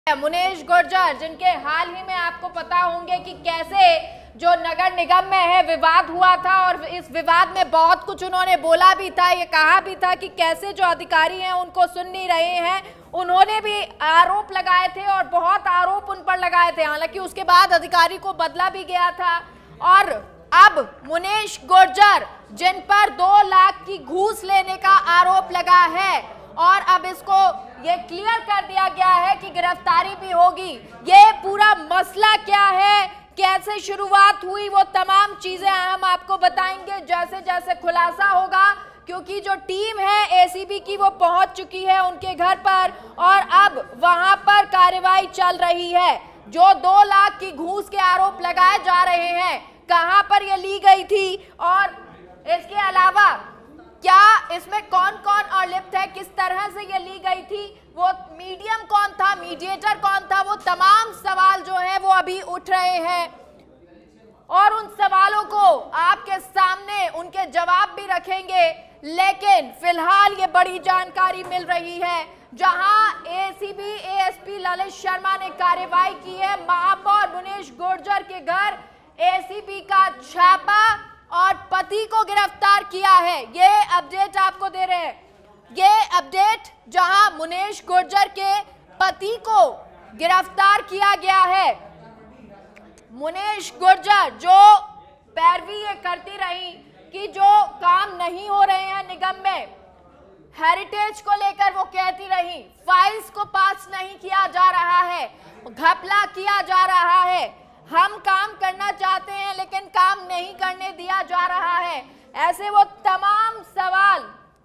मुनेश गुर्जर, जिनके हाल ही में आपको पता होंगे कि कैसे जो नगर निगम में है विवाद हुआ था और इस विवाद में बहुत कुछ उन्होंने बोला भी था, ये कहा भी था कि कैसे जो अधिकारी हैं उनको सुन नहीं रहे हैं। उन्होंने भी आरोप लगाए थे और बहुत आरोप उन पर लगाए थे। हालांकि उसके बाद अधिकारी को बदला भी गया था और अब मुनेश गुर्जर, जिन पर 2 लाख की घूस लेने का आरोप लगा है और अब इसको ये क्लियर कर दिया गया है कि गिरफ्तारी भी होगी। ये पूरा मसला क्या है, कैसे शुरुआत हुई, वो तमाम चीजें हम आपको बताएंगे जैसे जैसे खुलासा होगा, क्योंकि जो टीम है एसीबी की वो पहुंच चुकी है उनके घर पर और अब वहां पर कार्रवाई चल रही है। जो 2 लाख की घूस के आरोप लगाए जा रहे हैं, कहां पर ये ली गई थी और इसके अलावा क्या इसमें कौन कौन और लिप्त है, किस तरह से ये ली गई थी, वो मीडियम कौन था, मीडिएटर कौन था, वो तमाम सवाल जो है वो अभी उठ रहे हैं और उन सवालों को आपके सामने उनके जवाब भी रखेंगे। लेकिन फिलहाल ये बड़ी जानकारी मिल रही है, जहां एसीबी एएसपी ललित शर्मा ने कार्रवाई की है महापौर मुनेश गुर्जर के घर, एसीबी का छापा और पति को गिरफ्तार किया है। ये अपडेट आपको दे रहे हैं, ये अपडेट जहां मुनेश गुर्जर के पति को गिरफ्तार किया गया है। मुनेश गुर्जर जो पैरवी ये करती रही कि जो काम नहीं हो रहे हैं निगम में, हेरिटेज को लेकर वो कहती रही फाइल्स को पास नहीं किया जा रहा है, घपला किया जा रहा है, हम काम करना चाहते हैं लेकिन काम नहीं करने दिया जा रहा है, ऐसे वो तमाम सवाल।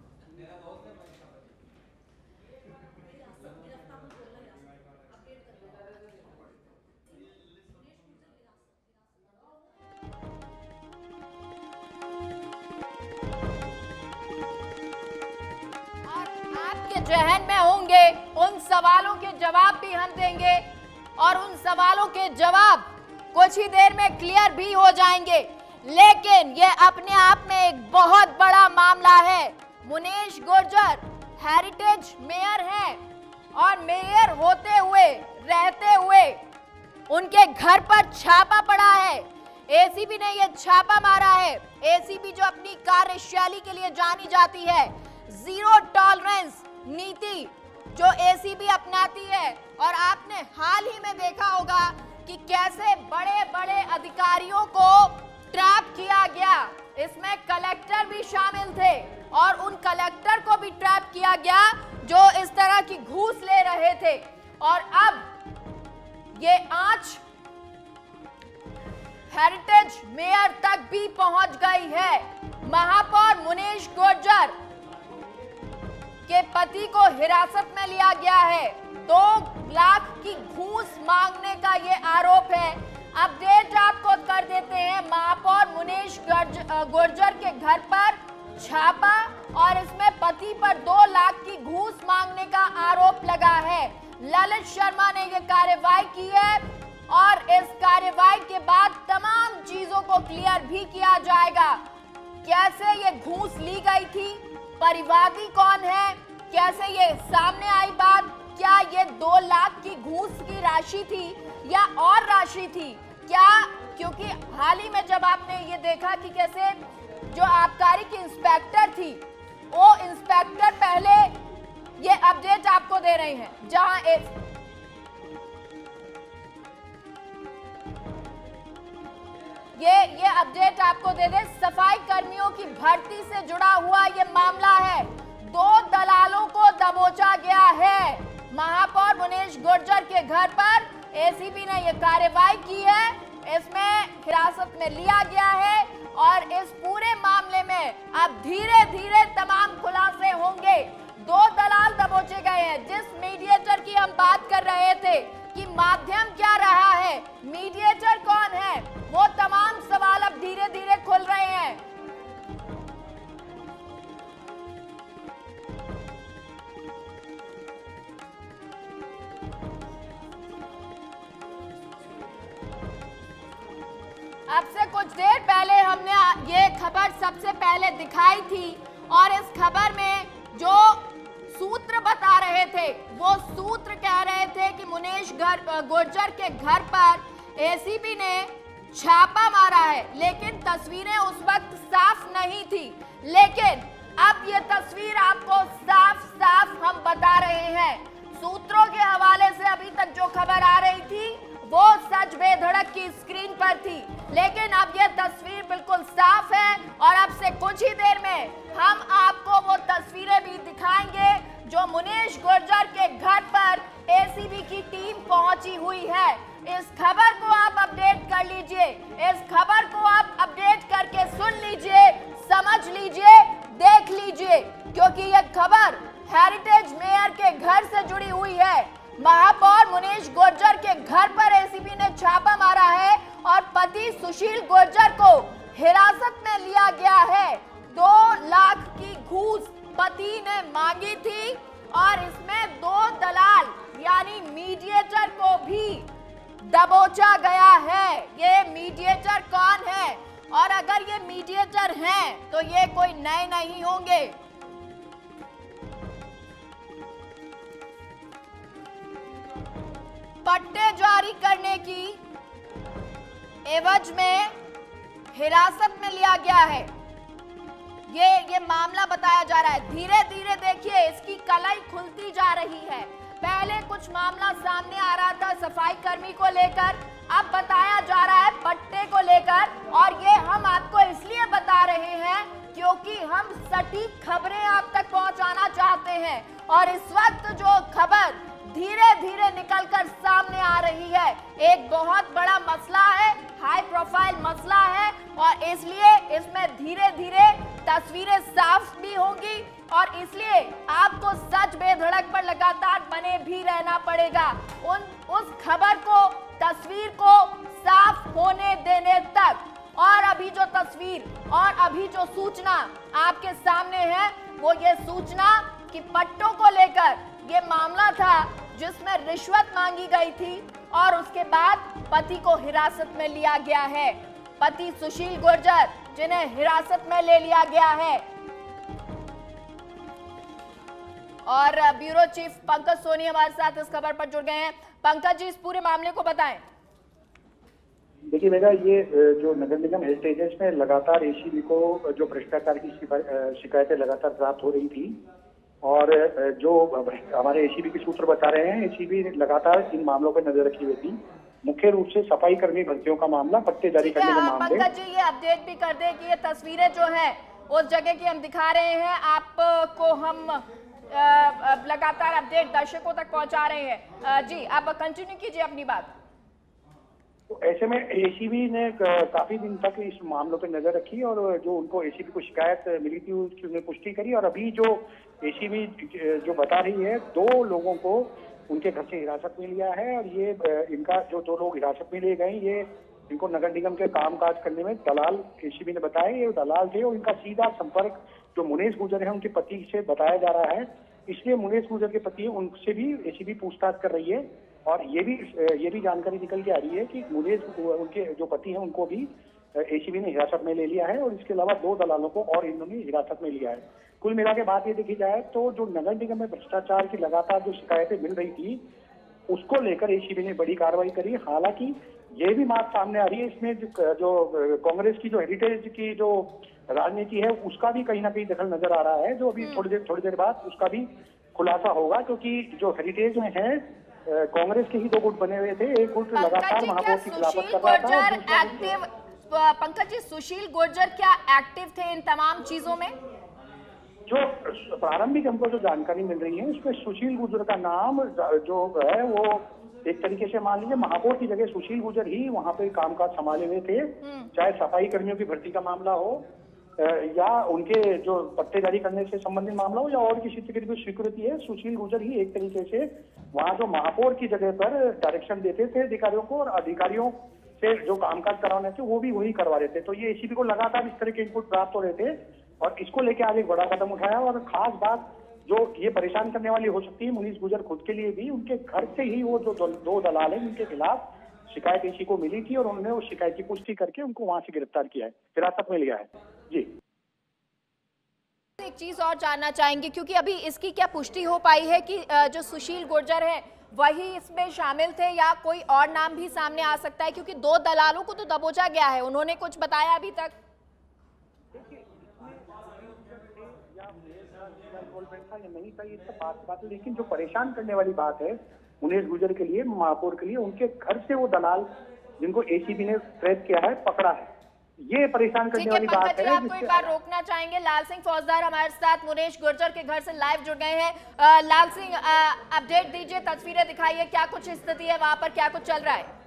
और आपके जहन में होंगे, उन सवालों के जवाब भी हम देंगे और उन सवालों के जवाब कुछ ही देर में क्लियर भी हो जाएंगे। लेकिन ये अपने आप में एक बहुत बड़ा मामला है। मुनेश गुर्जर हेरिटेज मेयर हैं और मेयर होते हुए रहते हुए उनके घर पर छापा पड़ा है। एसीबी ने ये छापा मारा है। एसीबी जो अपनी कार्यशैली के लिए जानी जाती है, जीरो टॉलरेंस नीति जो एसीबी अपनाती है, और आपने हाल ही में देखा होगा कि कैसे बड़े बड़े अधिकारियों को ट्रैप किया गया। इसमें कलेक्टर भी शामिल थे और उन कलेक्टर को भी ट्रैप किया गया जो इस तरह की घूस ले रहे थे। और अब ये आंच हेरिटेज मेयर तक भी पहुंच गई है। महापौर मुनेश गुर्जर के पति को हिरासत में लिया गया है। 2 लाख की घूस मांगने का ये आरोप है। अपडेट आपको कर देते हैं, महापौर मुनेश गुर्जर के घर पर छापा और इसमें पति पर 2 लाख की घूस मांगने का आरोप लगा है। ललित शर्मा ने ये कार्रवाई की है और इस कार्रवाई के बाद तमाम चीजों को क्लियर भी किया जाएगा। कैसे ये घूस ली गई थी, परिवादी कौन है, कैसे ये सामने आई बात, क्या ये 2 लाख की घूस की राशि थी या और राशि थी क्या, क्योंकि हाल ही में जब आपने ये देखा कि कैसे जो आबकारी की इंस्पेक्टर थी, वो इंस्पेक्टर पहले ये अपडेट आपको दे रहे हैं, जहां ये अपडेट आपको दे दे, सफाई कर्मियों की भर्ती से जुड़ा हुआ ये मामला है। 2 दलालों को दबोचा गया है। महापौर मुनेश गुर्जर के घर पर एसीबी ने यह कार्रवाई की है, इसमें हिरासत में लिया गया है और इस पूरे मामले में अब धीरे धीरे तमाम खुलासे होंगे। 2 दलाल दबोचे गए हैं। जिस मीडिएटर की हम बात कर रहे थे कि माध्यम क्या रहा है, मीडिएटर कौन है, वो तमाम सवाल अब धीरे धीरे खुल रहे हैं। अब से कुछ देर पहले हमने ये खबर सबसे पहले दिखाई थी और इस खबर में जो सूत्र बता रहे थे। वो सूत्र कह रहे थे कि मुनेश गुर्जर के घर पर एसीबी ने छापा मारा है, लेकिन तस्वीरें उस वक्त साफ नहीं थी। लेकिन अब ये तस्वीर आपको साफ साफ हम बता रहे हैं। सूत्रों के हवाले से अभी तक जो खबर आ रही थी वो सच बेधड़क की स्क्रीन पर थी, लेकिन अब ये तस्वीर बिल्कुल साफ है और अब से कुछ ही देर में हम आपको वो तस्वीरें भी दिखाएंगे जो मुनेश गुर्जर के घर पर एसीबी की टीम पहुंची हुई है। इस खबर को आप अपडेट कर लीजिए, इस खबर को आप अपडेट करके सुन लीजिए, समझ लीजिए, देख लीजिए, क्योंकि यह खबर हेरिटेज मेयर के घर से जुड़ी हुई है। महापौर मुनेश गुर्जर के घर पर एसीबी ने छापा मारा है और पति सुशील गुर्जर को हिरासत में लिया गया है। 2 लाख की घूस पति ने मांगी थी और इसमें 2 दलाल यानी मीडिएटर को भी दबोचा गया है। ये मीडिएटर कौन है? और अगर ये मीडिएटर हैं तो ये कोई नए नहीं होंगे। पट्टे जारी करने की एवज में हिरासत में लिया गया है। ये मामला बताया जा रहा है। धीरे धीरे देखिए इसकी कलाई खुलती जा रही है। पहले कुछ मामला सामने आ रहा था सफाई कर्मी को लेकर, अब बताया जा रहा है पट्टे को लेकर, और ये हम आपको इसलिए बता रहे हैं क्योंकि हम सटीक खबरें आप तक पहुंचाना चाहते हैं। और इस वक्त जो खबर धीरे धीरे निकलकर सामने आ रही है, एक बहुत बड़ा मसला है, हाई प्रोफाइल मसला है, और इसलिए इसमें धीरे धीरे तस्वीरें साफ भी होंगी और इसलिए आपको सच बेधड़क पर लगातार बने भी रहना पड़ेगा उस खबर को, तस्वीर को साफ होने देने तक। और अभी जो तस्वीर और अभी जो सूचना आपके सामने है वो ये सूचना कि पट्टों को लेकर ये मामला था जिसमें रिश्वत मांगी गई थी और उसके बाद पति को हिरासत में लिया गया है। पति सुशील गुर्जर जिन्हें हिरासत में ले लिया गया है। और ब्यूरो चीफ पंकज सोनी हमारे साथ इस खबर पर जुड़ गए हैं। पंकज जी, इस पूरे मामले को बताएं। देखिए मेरा ये जो नगर निगम हेरिटेज में लगातार एसीबी को जो भ्रष्टाचार की शिकायतें लगातार प्राप्त हो रही थी और जो हमारे एसीबी के सूत्र बता रहे हैं, एसीबी लगातार इन मामलों पर नजर रखी हुई थी। मुख्य रूप से सफाई कर्मी भर्तियों का मामला, पट्टे जारी करने का मामले। पंकज जी, ये अपडेट भी कर दें कि ये तस्वीरें जो है उस जगह की हम दिखा रहे हैं, आपको हम लगातार अपडेट दर्शकों तक पहुंचा रहे हैं। जी आप कंटिन्यू कीजिए अपनी बात। तो ऐसे में एसीबी ने काफी दिन तक इस मामलों पर नजर रखी और जो उनको एसीबी को शिकायत मिली थी उसने पुष्टि करी। और अभी जो एसीबी जो बता रही है, 2 लोगों को उनके घर से हिरासत में लिया है और ये इनका जो 2 लोग हिरासत में लिए गए, ये इनको नगर निगम के कामकाज करने में दलाल एसीबी ने बताया ये दलाल थे और इनका सीधा संपर्क जो मुनेश गुर्जर है उनके पति से बताया जा रहा है। इसलिए मुनेश गुर्जर के पति उनसे भी एसीबी पूछताछ कर रही है और ये भी जानकारी निकल के आ रही है कि मुनेश उनके जो पति हैं उनको भी एसीबी ने हिरासत में ले लिया है और इसके अलावा 2 दलालों को और इन्होंने हिरासत में लिया है। कुल मिला के बात ये देखी जाए तो जो नगर निगम में भ्रष्टाचार की लगातार जो शिकायतें मिल रही थी उसको लेकर एसीबी ने बड़ी कार्रवाई करी। हालांकि ये भी बात सामने आ रही है इसमें जो कांग्रेस की जो हेरिटेज की जो राजनीति है उसका भी कहीं ना कहीं दखल नजर आ रहा है, जो अभी थोड़ी देर बाद उसका भी खुलासा होगा। क्योंकि जो हेरिटेज में है कांग्रेस के ही 2 गुट बने हुए थे, एक गुट लगातार महापौर की खिलाफत कर रहा था। पंकज जी, सुशील गुर्जर क्या एक्टिव थे इन तमाम चीजों में? जो प्रारंभिक हमको जो जानकारी मिल रही है उसमें सुशील गुर्जर का नाम जो है वो एक तरीके से मान लीजिए महापौर की जगह सुशील गुर्जर ही वहां पे कामकाज संभाले हुए थे। चाहे सफाई कर्मियों की भर्ती का मामला हो या उनके जो पट्टे जारी करने से संबंधित मामला हो या और किसी तरह की स्वीकृति है, सुशील गुर्जर ही एक तरीके से वहां जो महापौर की जगह पर डायरेक्शन देते थे अधिकारियों को और अधिकारियों से जो कामकाज करवाने थे वो भी वही करवा रहे थे। तो ये एसीबी को लगातार इस तरह के इनपुट प्राप्त हो रहे थे और इसको लेकर आज एक बड़ा कदम उठाया। और खास बात जो ये परेशान करने वाली हो सकती है मुनीश गुर्जर खुद के लिए भी, उनके घर से ही वो जो 2 दलाल हैं उनके खिलाफ शिकायत एसी को मिली थी और उन्होंने उस शिकायत की पुष्टि करके उनको वहां से गिरफ्तार किया है, हिरासत में लिया है। जी एक चीज और जानना चाहेंगे, क्योंकि अभी इसकी क्या पुष्टि हो पाई है कि जो सुशील गुर्जर है वही इसमें शामिल थे या कोई और नाम भी सामने आ सकता है, क्योंकि 2 दलालों को तो दबोचा गया है, उन्होंने कुछ बताया अभी तक? नहीं था ये सब बात है, लेकिन जो परेशान करने वाली बात है मुनेश गुर्जर के लिए, महापौर के लिए, उनके घर से वो दलाल जिनको एसीबी ने ट्रेस किया है, पकड़ा है, ये परेशान करने वाली बात है। आपको एक बार रोकना चाहेंगे, लाल सिंह फौजदार हमारे साथ मुनेश गुर्जर के घर से लाइव जुड़ गए हैं। लाल सिंह, अपडेट दीजिए, तस्वीरें दिखाइए, क्या कुछ स्थिति है वहां पर, क्या कुछ चल रहा है?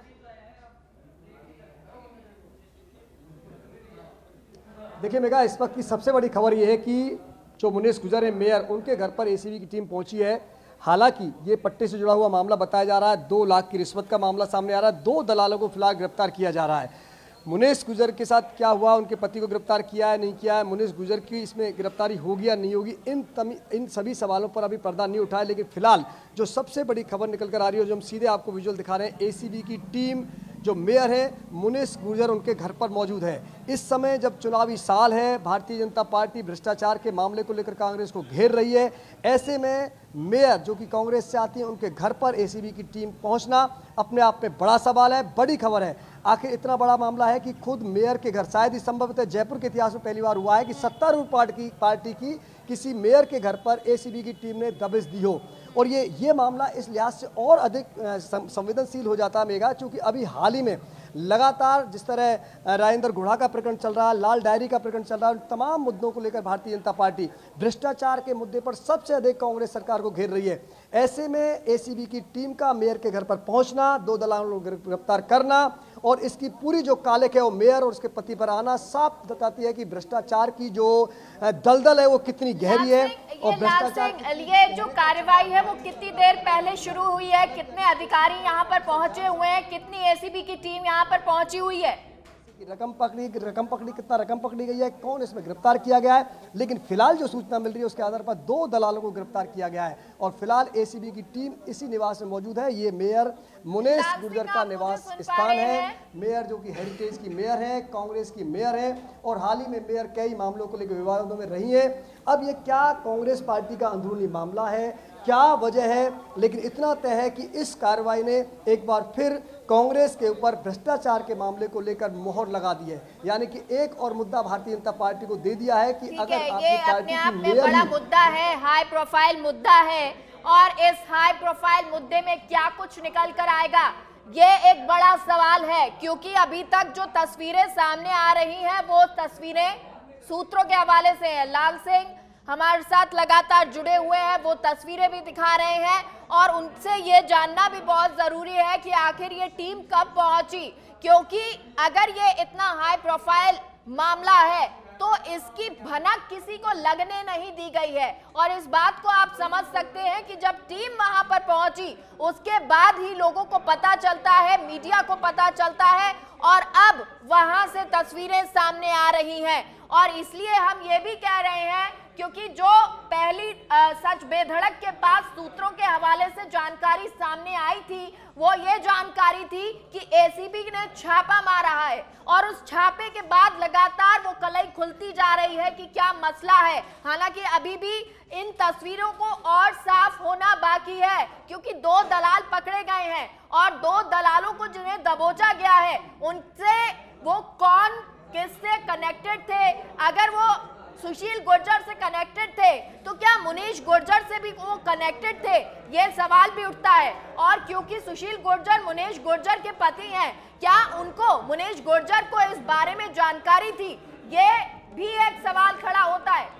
देखिए मेगा, इस वक्त की सबसे बड़ी खबर यह है कि जो मुनेश गुर्जर है मेयर, उनके घर पर एसीबी की टीम पहुंची है। हालांकि ये पट्टे से जुड़ा हुआ मामला बताया जा रहा है, 2 लाख की रिश्वत का मामला सामने आ रहा है, 2 दलालों को फिलहाल गिरफ्तार किया जा रहा है। मुनेश गुर्जर के साथ क्या हुआ, उनके पति को गिरफ्तार किया है नहीं किया है, मुनेश गुर्जर की इसमें गिरफ्तारी होगी या नहीं होगी, इन सभी सवालों पर अभी पर्दा नहीं उठा है। लेकिन फिलहाल जो सबसे बड़ी खबर निकल कर आ रही है, जो हम सीधे आपको विजुअल दिखा रहे हैं, एसीबी की टीम, जो मेयर है मुनेश गुर्जर, उनके घर पर मौजूद है। इस समय जब चुनावी साल है, भारतीय जनता पार्टी भ्रष्टाचार के मामले को लेकर कांग्रेस को घेर रही है, ऐसे में मेयर जो कि कांग्रेस से आती है, उनके घर पर एसीबी की टीम पहुंचना अपने आप में बड़ा सवाल है, बड़ी खबर है। आखिर इतना बड़ा मामला है कि खुद मेयर के घर, शायद ही संभवतः जयपुर के इतिहास में पहली बार हुआ है कि सत्तारूढ़ पार्टी की किसी मेयर के घर पर एसीबी की टीम ने दबिश दी हो। और ये मामला इस लिहाज से और अधिक संवेदनशील हो जाता है मेगा, क्योंकि अभी हाल ही में लगातार जिस तरह राजेंद्र गुढ़ा का प्रकरण चल रहा है, लाल डायरी का प्रकरण चल रहा है, तमाम मुद्दों को लेकर भारतीय जनता पार्टी भ्रष्टाचार के मुद्दे पर सबसे अधिक कांग्रेस सरकार को घेर रही है। ऐसे में एसीबी की टीम का मेयर के घर पर पहुंचना, 2 दलालों को गिरफ्तार करना और इसकी पूरी जो कालिक है वो मेयर और उसके पति पर आना साफ बताती है कि भ्रष्टाचार की जो दलदल है वो कितनी गहरी है। और भ्रष्टाचार, ये जो कार्रवाई है वो कितनी देर पहले शुरू हुई है, कितने अधिकारी यहाँ पर पहुंचे हुए हैं, कितनी एसीबी की टीम यहाँ पर पहुंची हुई है? रकम पकड़ी, कितना रकम पकड़ी गई है, कौन इसमें गिरफ्तार किया गया है, लेकिन फिलहाल जो सूचना मिल रही है उसके आधार पर 2 दलालों को गिरफ्तार किया गया है और फिलहाल एसीबी की टीम इसी निवास में मौजूद है। ये मेयर मुनेश गुर्जर का निवास स्थान है। मेयर जो कि हेरिटेज की मेयर है, कांग्रेस की मेयर है और हाल ही में मेयर कई मामलों को लेकर विवादों में रही है। अब ये क्या कांग्रेस पार्टी का अंदरूनी मामला है, क्या वजह है, लेकिन इतना तय है कि इस कार्रवाई ने एक बार फिर कांग्रेस के ऊपर भ्रष्टाचार के मामले को लेकर मोहर लगा दी है। यानी कि एक और मुद्दा भारतीय जनता पार्टी को दे दिया है कि अगर आपकी पार्टी की मेयर बड़ा मुद्दा है, हाई प्रोफाइल मुद्दा है और इस हाई प्रोफाइल मुद्दे में क्या कुछ निकल कर आएगा, ये एक बड़ा सवाल है। क्योंकि अभी तक जो तस्वीरें सामने आ रही हैं वो तस्वीरें सूत्रों के हवाले से है। लाल सिंह हमारे साथ लगातार जुड़े हुए हैं, वो तस्वीरें भी दिखा रहे हैं और उनसे ये जानना भी बहुत जरूरी है कि आखिर ये टीम कब पहुंची, क्योंकि अगर ये इतना हाई प्रोफाइल मामला है तो इसकी भनक किसी को लगने नहीं दी गई है। और इस बात को आप समझ सकते हैं कि जब टीम वहां पर पहुंची उसके बाद ही लोगों को पता चलता है, मीडिया को पता चलता है और अब वहां से तस्वीरें सामने आ रही हैं। और इसलिए हम ये भी कह रहे हैं क्योंकि जो पहली सच बेधड़क के पास सूत्रों के हवाले से जानकारी सामने आई थी वो ये जानकारी थी कि एसीबी ने छापा मारा है और उस छापे के बाद लगातार वो कलई खुलती जा रही है कि क्या मसला है। हालांकि अभी भी इन तस्वीरों को और साफ होना बाकी है क्योंकि 2 दलाल पकड़े गए हैं और 2 दलालों को जिन्हें दबोचा गया है उनसे वो कौन किससे कनेक्टेड थे, अगर वो सुशील गुर्जर से कनेक्टेड थे तो क्या मुनीश गुर्जर से भी वो कनेक्टेड थे, ये सवाल भी उठता है। और क्योंकि सुशील गुर्जर मुनीश गुर्जर के पति हैं, क्या उनको मुनीश गुर्जर को इस बारे में जानकारी थी, ये भी एक सवाल खड़ा होता है।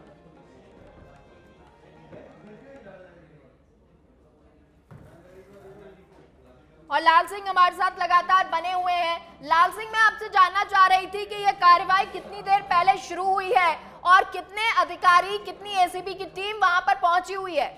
और लाल सिंह हमारे साथ लगातार बने हुए हैं। लाल सिंह, मैं आपसे जानना चाह रही थी कि यह कार्रवाई कितनी देर पहले शुरू हुई है और कितने अधिकारी, कितनी एसीबी की टीम वहां पर पहुंची हुई है?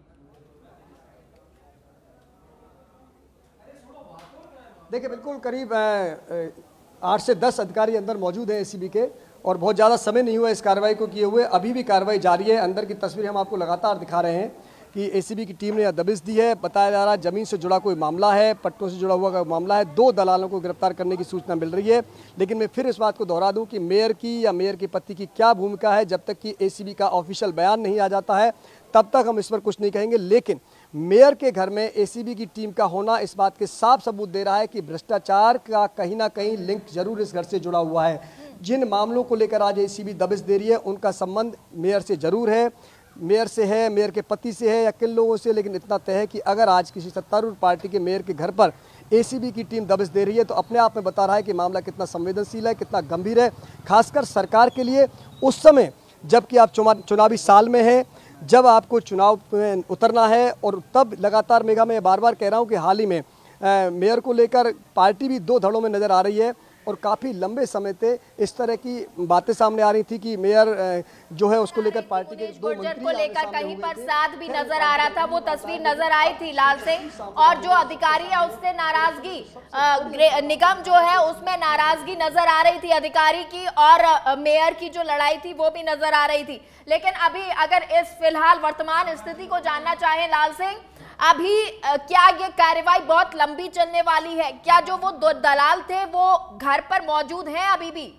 देखिए बिल्कुल करीब 8 से 10 अधिकारी अंदर मौजूद हैं एसीबी के और बहुत ज़्यादा समय नहीं हुआ इस कार्रवाई को किए हुए, अभी भी कार्रवाई जारी है। अंदर की तस्वीर हम आपको लगातार दिखा रहे हैं। कि एसीबी की टीम ने यह दबिश दी है। बताया जा रहा है जमीन से जुड़ा कोई मामला है, पट्टों से जुड़ा हुआ कोई मामला है। 2 दलालों को गिरफ्तार करने की सूचना मिल रही है। लेकिन मैं फिर इस बात को दोहरा दूं कि मेयर की या मेयर के पति की क्या भूमिका है, जब तक कि एसीबी का ऑफिशियल बयान नहीं आ जाता है तब तक हम इस पर कुछ नहीं कहेंगे। लेकिन मेयर के घर में एसीबी की टीम का होना इस बात के साफ सबूत दे रहा है कि भ्रष्टाचार का कहीं ना कहीं लिंक जरूर इस घर से जुड़ा हुआ है। जिन मामलों को लेकर आज एसीबी दबिश दे रही है उनका संबंध मेयर से जरूर है, मेयर से है, मेयर के पति से है या किन लोगों से। लेकिन इतना तय है कि अगर आज किसी सत्तारूढ़ पार्टी के मेयर के घर पर एसीबी की टीम दबिश दे रही है तो अपने आप में बता रहा है कि मामला कितना संवेदनशील है, कितना गंभीर है, खासकर सरकार के लिए उस समय जबकि आप चुनावी साल में है, जब आपको चुनाव में उतरना है। और तब लगातार मेघा, मैं बार बार कह रहा हूं कि हाल ही में मेयर को लेकर पार्टी भी 2 धड़ों में नज़र आ रही है और काफ़ी लंबे समय से इस तरह की बातें सामने आ रही थी कि मेयर जो है उसको लेकर पार्टी के 2 मंत्री को लेकर कहीं पर साथ भी नजर आ रहा था। वो तस्वीर नजर आई थी लाल सिंह, और जो अधिकारी है उससे नाराजगी, निगम जो है उसमें नाराजगी नजर आ रही थी अधिकारी की, और मेयर की जो लड़ाई थी वो भी नजर आ रही थी। लेकिन अभी अगर इस फिलहाल वर्तमान स्थिति को जानना चाहें लाल सिंह, अभी क्या ये कार्रवाई बहुत लंबी चलने वाली है? क्या जो वो 2 दलाल थे वो घर पर मौजूद हैं अभी भी?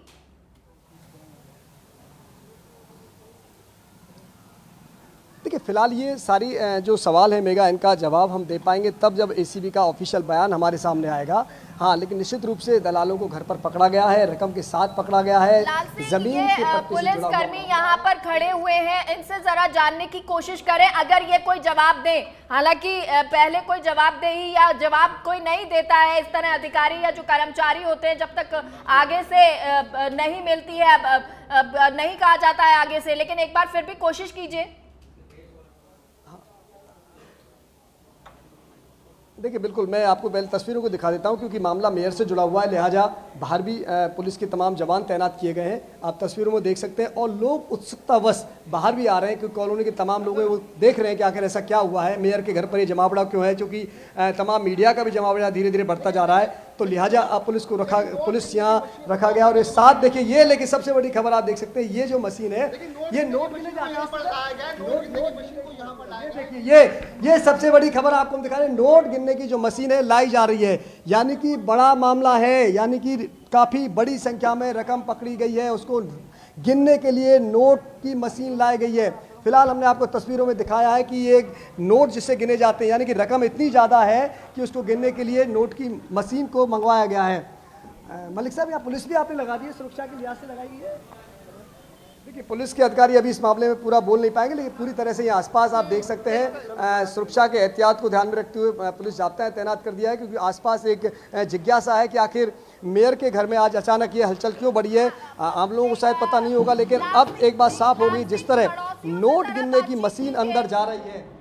देखिए, फिलहाल ये सारी जो सवाल है मेगा, इनका जवाब हम दे पाएंगे तब जब एसीबी का ऑफिशियल बयान हमारे सामने आएगा। हाँ, लेकिन निश्चित रूप से दलालों को घर पर पकड़ा गया है, रकम के साथ पकड़ा गया है, जमीन के पट्टे से जुड़ा हुआ। पुलिसकर्मी यहाँ पर खड़े हुए हैं, इनसे जरा जानने की कोशिश करें अगर ये कोई जवाब दें। हालांकि पहले कोई जवाब दे ही या जवाब कोई नहीं देता है, इस तरह अधिकारी या जो कर्मचारी होते हैं जब तक आगे से नहीं मिलती है, नहीं कहा जाता है आगे से। लेकिन एक बार फिर भी कोशिश कीजिए। देखिए, बिल्कुल मैं आपको पहले तस्वीरों को दिखा देता हूं क्योंकि मामला मेयर से जुड़ा हुआ है, लिहाजा बाहर भी पुलिस के तमाम जवान तैनात किए गए हैं। आप तस्वीरों में देख सकते हैं और लोग उत्सुकतावश बाहर भी आ रहे हैं क्योंकि कॉलोनी के तमाम लोग वो देख रहे हैं कि आखिर ऐसा क्या हुआ है, मेयर के घर पर ये जमावड़ा क्यों है, क्योंकि तमाम मीडिया का भी जमावड़ा धीरे धीरे बढ़ता जा रहा है। तो लिहाजा आप पुलिस यहाँ रखा गया। और ये साथ देखिए, ये लेकिन सबसे बड़ी खबर आप देख सकते हैं, ये जो मशीन है ये नोट गिनने देखिए, ये सबसे बड़ी खबर आपको हम दिखा रहे हैं। नोट गिनने की जो मशीन है लाई जा रही है, यानी कि बड़ा मामला है, यानी कि काफी बड़ी संख्या में रकम पकड़ी गई है, उसको गिनने के लिए नोट की मशीन लाई गई है। फिलहाल हमने आपको तस्वीरों में दिखाया है कि ये नोट जिससे गिने जाते हैं, यानी कि रकम इतनी ज़्यादा है कि उसको गिनने के लिए नोट की मशीन को मंगवाया गया है। मलिक साहब, यहाँ पुलिस भी आपने लगा दी है, सुरक्षा के लिहाज से लगाई गई है? देखिए, पुलिस के अधिकारी अभी इस मामले में पूरा बोल नहीं पाएंगे, लेकिन पूरी तरह से यहाँ आसपास आप देख सकते हैं सुरक्षा के एहतियात को ध्यान में रखते हुए पुलिस जाब्ता तैनात कर दिया है, क्योंकि आसपास एक जिज्ञासा है कि आखिर मेयर के घर में आज अचानक ये हलचल क्यों बढ़ी है। आम लोगों को शायद पता नहीं होगा, लेकिन अब एक बात साफ हो गई, जिस तरह नोट गिनने की मशीन अंदर जा रही है